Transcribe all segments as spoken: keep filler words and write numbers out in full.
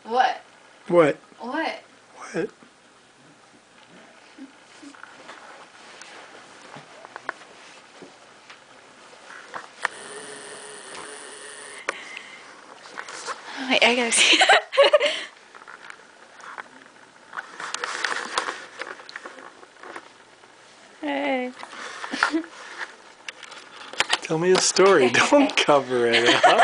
What? What? What? What? Wait, I gotta see. Hey. Tell me a story. Don't cover it up.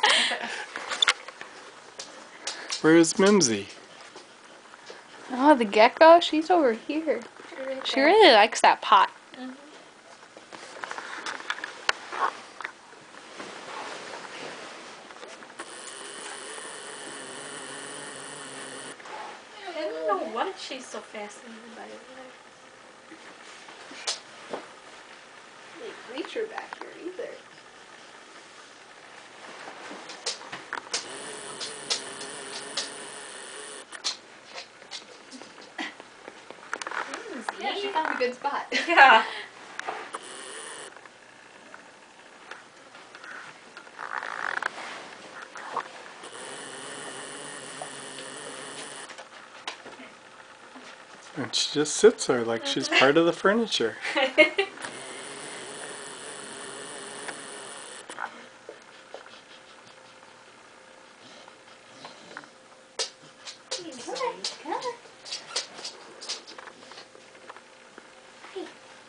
Where's Mimzi? Oh, the gecko? She's over here. Right She there. really likes that pot. Mm-hmm. I don't know what she's so fascinated by. Like nature back here either. Yeah, she found a good spot. Yeah. And she just sits there like she's part of the furniture. Come on, come on. Hey.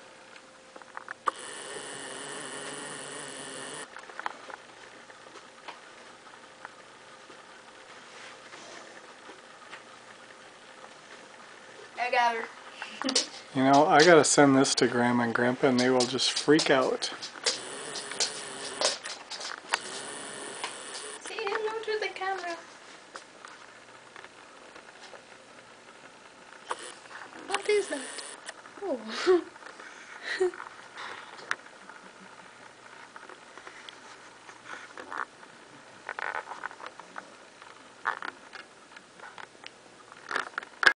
I got her. You know, I gotta send this to Grandma and Grandpa and they will just freak out. Say hello to the camera. What is that? Oh.